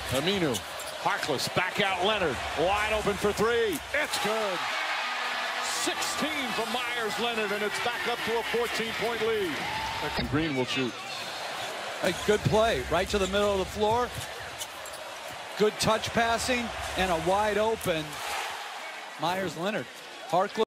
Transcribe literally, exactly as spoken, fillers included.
Aminu, Harkless, back out Leonard, wide open for three. It's good. sixteen from Meyers Leonard, and it's back up to a fourteen point lead. And Green will shoot. A good play, right to the middle of the floor. Good touch passing and a wide open Meyers Leonard. Harkless.